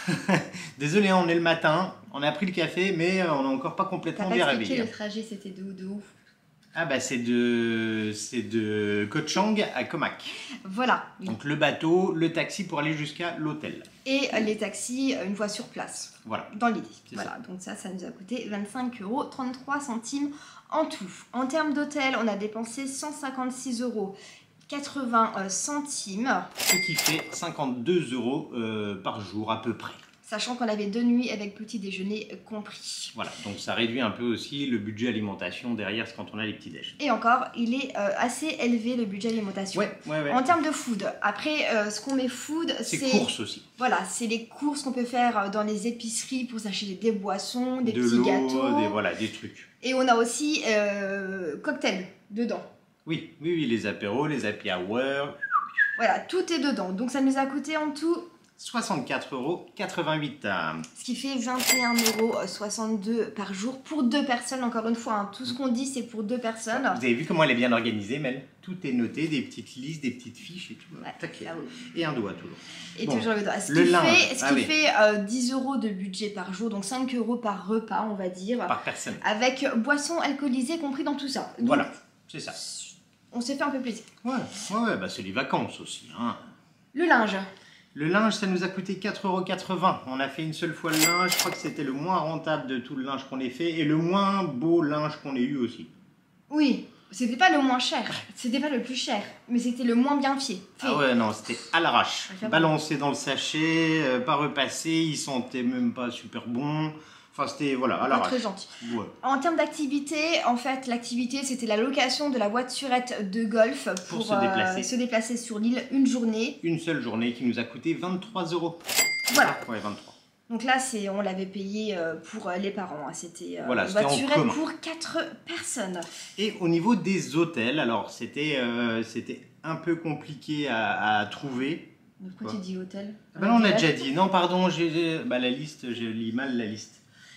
Désolé, on est le matin, on a pris le café, mais on n'est encore pas T'as complètement pas bien expliqué réveillé. le trajet, c'était de où, de où? Ah bah c'est de, c'est de Koh Chang à Comac. Voilà. Donc le bateau, le taxi pour aller jusqu'à l'hôtel. Et les taxis une fois sur place. Voilà. Dans l'idée. C'est Voilà, donc ça, ça nous a coûté vingt-cinq euros trente-trois centimes en tout. En termes d'hôtel, on a dépensé cent cinquante-six euros quatre-vingts centimes, Ce qui fait cinquante-deux euros euh, par jour à peu près. sachant qu'on avait deux nuits avec petit déjeuner compris. Voilà, donc ça réduit un peu aussi le budget alimentation derrière quand on a les petits déj. Et encore, il est euh, assez élevé le budget alimentation. Ouais, ouais, ouais. En termes de food, après euh, ce qu'on met food, C'est c'est courses aussi. voilà, c'est les courses qu'on peut faire euh, dans les épiceries pour s'acheter des boissons, des de petits l'eau, gâteaux. des, voilà, des trucs. Et on a aussi euh, cocktail dedans. Oui, oui, oui, les apéros, les happy hour. Voilà, tout est dedans. Donc ça nous a coûté en tout, soixante-quatre euros quatre-vingt-huit. ce qui fait vingt et un euros soixante-deux par jour pour deux personnes. Encore une fois, hein, tout ce qu'on dit, c'est pour deux personnes. Vous avez vu comment elle est bien organisée, Mel? Tout est noté, des petites listes, des petites fiches et tout. Ouais, Taquet. là, oui. Et un doigt toujours. Et Bon, toujours le doigt. Ce le qui linge. fait, ce Ah qui oui. fait euh, dix euros de budget par jour, donc cinq euros par repas, on va dire, Par personne. avec boissons alcoolisées compris dans tout ça. Donc, Voilà, c'est ça. on s'est fait un peu plaisir. Ouais, ouais, ouais, bah c'est les vacances aussi. Hein. Le linge. Le linge, ça nous a coûté quatre euros quatre-vingts. On a fait une seule fois le linge. Je crois que c'était le moins rentable de tout le linge qu'on ait fait et le moins beau linge qu'on ait eu aussi. Oui. C'était pas le moins cher, c'était pas le plus cher, mais c'était le moins bien fait. fait. Ah ouais, non, c'était à l'arrache. Ouais, Balancé dans le sachet, euh, pas repassé, il sentait même pas super bon. Enfin, c'était, voilà, à Pas l'arrache. très gentil. Ouais. En termes d'activité, en fait, l'activité c'était la location de la voiturette de golf pour, Pour se déplacer. euh, se déplacer sur l'île une journée. Une seule journée qui nous a coûté vingt-trois euros. Voilà. Ouais, vingt-trois. Donc là, c'est, on l'avait payé euh, pour euh, les parents. hein. C'était euh, Voilà, une c'était en voiturette commun. pour quatre personnes. Et au niveau des hôtels, alors c'était euh, c'était un peu compliqué à, à trouver. Pourquoi Quoi tu dis hôtel Ah bah non, on a déjà dit. Non, pardon, j'ai bah, la liste, je lis mal la liste.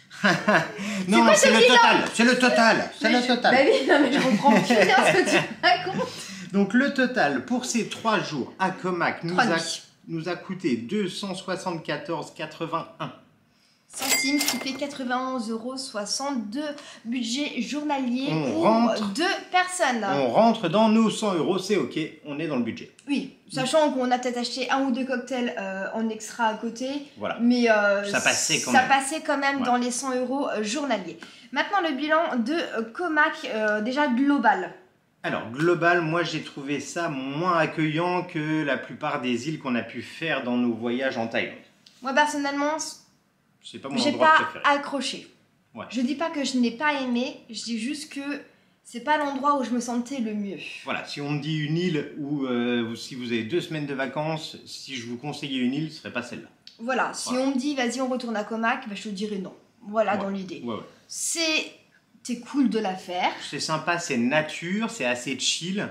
non, c'est le total. C'est le total. C'est le total. Bah oui, non mais je comprends plus bien ce que tu racontes. Donc le total pour ces trois jours à Comac nous Trois a, nuits. nous a coûté deux cent soixante-quatorze virgule quatre-vingt-un. Centimes qui fait quatre-vingt-onze euros soixante-deux budget journalier On pour rentre. deux personnes. On rentre dans nos cent euros, c'est ok, on est dans le budget. Oui, sachant qu'on a peut-être acheté un ou deux cocktails euh, en extra à côté, Voilà. mais euh, Ça passait quand ça même. passait quand même Ouais. dans les cent euros euh, journaliers. Maintenant le bilan de euh, Comac, euh, déjà global. Alors, global, moi j'ai trouvé ça moins accueillant que la plupart des îles qu'on a pu faire dans nos voyages en Thaïlande. Moi personnellement, C'est pas mon j'ai endroit pas préféré. accroché. Ouais. Je dis pas que je n'ai pas aimé, je dis juste que c'est pas l'endroit où je me sentais le mieux. Voilà, si on me dit une île où euh, si vous avez deux semaines de vacances, si je vous conseillais une île, ce serait pas celle-là. Voilà, si Voilà. on me dit vas-y on retourne à Comac, bah, je te dirais non. Voilà Ouais. dans l'idée. Ouais, ouais. C'est c'est cool de la faire. C'est sympa, c'est nature, c'est assez chill,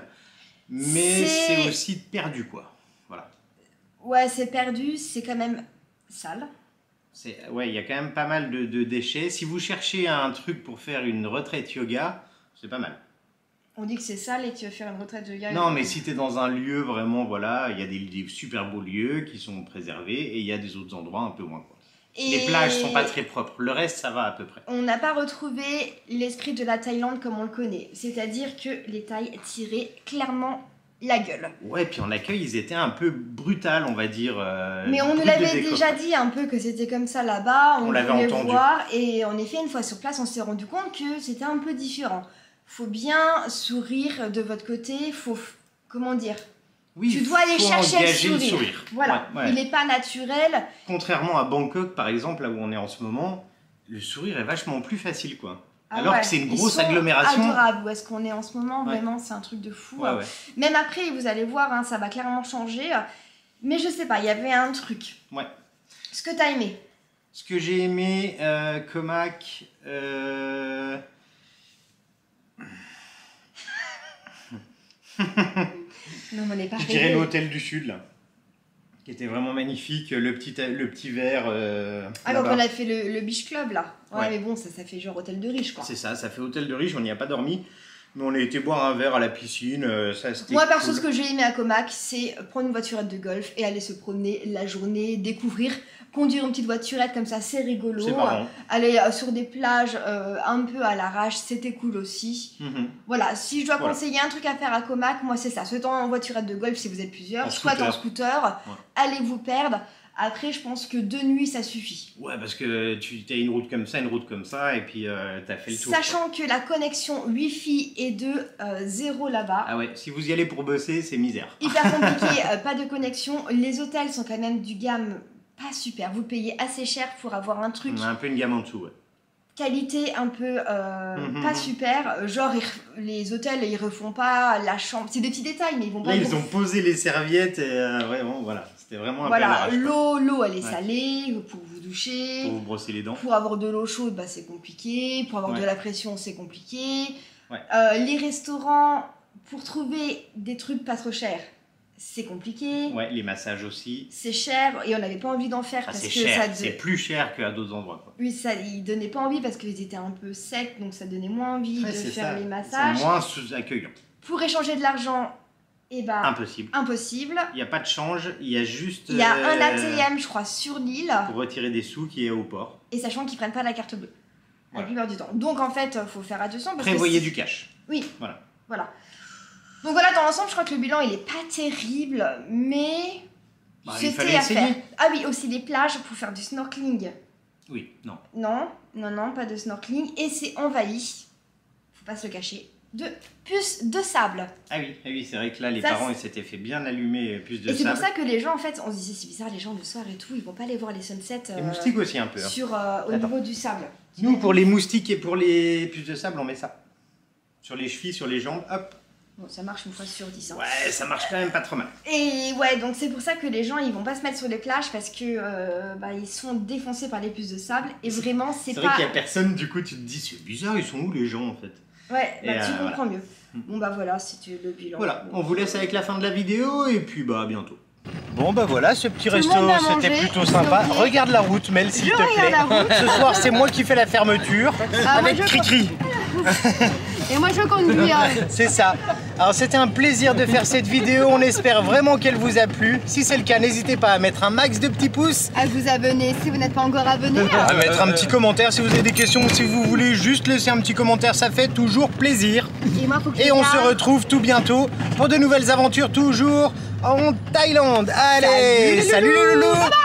mais C'est- c'est aussi perdu quoi. Voilà. Ouais, c'est perdu, c'est quand même sale. C'est, ouais, il y a quand même pas mal de, de déchets. Si vous cherchez un truc pour faire une retraite yoga, c'est pas mal. On dit que c'est sale et tu veux faire une retraite de yoga. Non, mais si tu es dans un lieu vraiment, voilà, il y a des, des super beaux lieux qui sont préservés et il y a des autres endroits un peu moins. Quoi. Et Les plages sont pas très propres. Le reste, ça va à peu près. on n'a pas retrouvé l'esprit de la Thaïlande comme on le connaît. C'est-à-dire que les Thaïs tiraient clairement la gueule. Ouais, puis en accueil, ils étaient un peu brutal, on va dire. euh, Mais on nous brut de l'avait décoffrage. déjà dit un peu que c'était comme ça là-bas, on, On l'avait voulait entendu. voir, et en effet, une fois sur place, on s'est rendu compte que c'était un peu différent. Faut bien sourire de votre côté, faut, comment dire, Oui, tu dois aller faut chercher le engager sourire. le sourire. Voilà, Ouais, ouais. il n'est pas naturel. Contrairement à Bangkok, par exemple, là où on est en ce moment, le sourire est vachement plus facile, quoi. Ah Alors ouais, que c'est une ils grosse sont agglomération. Adorables, où est-ce qu'on est en ce moment, Ouais. vraiment, c'est un truc de fou. Ouais, ouais. Même après, vous allez voir, hein, ça va clairement changer. Mais je sais pas, il y avait un truc. Ouais. Ce que t'as aimé. Ce que j'ai aimé, euh, Comac, euh... Non, mais on n'est pas je dirais rêvé. l'hôtel du Sud, là, qui était vraiment magnifique, le petit, le petit verre. Euh, Ah, quand là-bas. on a fait le, le beach club là. Ouais, Ouais. mais bon, ça, ça fait genre hôtel de riche quoi. C'est ça, ça fait hôtel de riche, on n'y a pas dormi, mais on a été boire un verre à la piscine, euh, ça c'était Moi, perso, cool. ce que j'ai aimé à Comac, c'est prendre une voiturette de golf et aller se promener la journée, découvrir, conduire une petite voiturette comme ça, c'est rigolo. C'est marrant. Aller euh, sur des plages euh, un peu à l'arrache, c'était cool aussi. Mhm. Voilà, si je dois Voilà. conseiller un truc à faire à Comac, moi c'est ça. Soit en voiturette de golf si vous êtes plusieurs, En soit scooter. en scooter, Ouais. allez vous perdre. Après, je pense que deux nuits ça suffit. Ouais, parce que tu as une route comme ça, une route comme ça, et puis euh, t'as fait le tour. quoi. Sachant que la connexion Wi-Fi est de euh, zéro là-bas. Ah ouais, si vous y allez pour bosser, c'est misère. Hyper compliqué, euh, pas de connexion. Les hôtels sont quand même du gamme pas super. Vous payez assez cher pour avoir un truc On a un peu une gamme en dessous, ouais. qualité un peu euh, Mhm. pas super. Genre, ils ref- les hôtels, ils refont pas la chambre. C'est des petits détails, mais ils vont pas. Là, ils vous- ont posé les serviettes, et euh, vraiment, voilà. C'était vraiment un peu à Voilà, l'arrache, quoi. l'eau, l'eau, elle est Ouais. salée pour vous doucher. Pour vous brosser les dents. Pour avoir de l'eau chaude, bah, c'est compliqué. Pour avoir Ouais. de la pression, c'est compliqué. Ouais. Euh, les restaurants, pour trouver des trucs pas trop chers, c'est compliqué. Ouais, les massages aussi. C'est cher et on n'avait pas envie d'en faire Ah, parce c'est que cher, ça. de- c'est plus cher qu'à d'autres endroits, quoi. Oui, ça, ils donnaient pas envie parce qu'ils étaient un peu secs, donc ça donnait moins envie Ouais, de c'est faire ça. les C'est massages. moins sous-accueillant. Pour échanger de l'argent, eh ben, Impossible. impossible. Il n'y a pas de change, il y a juste... Il y a euh, un A T M, je crois, sur l'île, pour retirer des sous qui est au port. et sachant qu'ils prennent pas la carte bleue. La Voilà. plupart du temps. Donc en fait, faut faire attention parce Prévoyez que. si- du cash. Oui. Voilà. Voilà. Donc voilà, dans l'ensemble, je crois que le bilan il est pas terrible, mais Bah, il c'était fallait à essayer. faire. Ah oui, aussi les plages pour faire du snorkeling. Oui, non. Non, non, non, pas de snorkeling. Et c'est envahi. Faut pas se le cacher. de puces de sable. Ah oui, ah oui c'est vrai que là, les Ça, parents, ils s'étaient fait bien allumer puces de et c'est sable. pour ça que les gens, en fait, on se disait c'est bizarre, les gens le soir et tout, ils vont pas aller voir les sunsets euh, Les moustiques aussi un peu. Hein. sur, euh, au Attends. niveau du sable. Nous, pour les moustiques et pour les puces de sable, on met ça. Sur les chevilles, sur les jambes, hop. Bon, ça marche une fois sur dix. Hein. Ouais, ça marche quand même pas trop mal. Et ouais, donc c'est pour ça que les gens, ils vont pas se mettre sur les plages parce que euh, bah, ils sont défoncés par les puces de sable. Et vraiment, c'est C'est pas... vrai qu'il y a personne, du coup, tu te dis, c'est bizarre, ils sont où les gens, en fait? Ouais, bah, Et, tu euh, comprends mieux. Bon bah voilà, c'était le bilan. Voilà, on vous laisse avec la fin de la vidéo et puis bah à bientôt. Bon bah voilà, ce petit Tout le resto monde a c'était mangé, plutôt sympa. ok. Regarde la route Mel s'il Je te plaît. regarde la route. Ce soir c'est moi qui fais la fermeture Ah, avec moi, je- Cricri. Et moi je conduis. hein. C'est ça. Alors c'était un plaisir de faire cette vidéo, on espère vraiment qu'elle vous a plu. Si c'est le cas, n'hésitez pas à mettre un max de petits pouces, À vous abonner si vous n'êtes pas encore abonné. hein. à mettre un petit commentaire si vous avez des questions, si vous voulez juste laisser un petit commentaire, ça fait toujours plaisir. Et moi faut que Et je on se garde. retrouve tout bientôt pour de nouvelles aventures toujours en Thaïlande. Allez, Salut les salut les loulous. loulous.